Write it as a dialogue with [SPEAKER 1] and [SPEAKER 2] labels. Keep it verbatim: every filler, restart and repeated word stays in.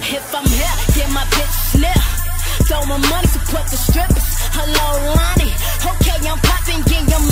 [SPEAKER 1] If I'm here, get my bitch near. Throw my money, support the strippers. Hello, Lonnie. Okay, I'm popping, getting your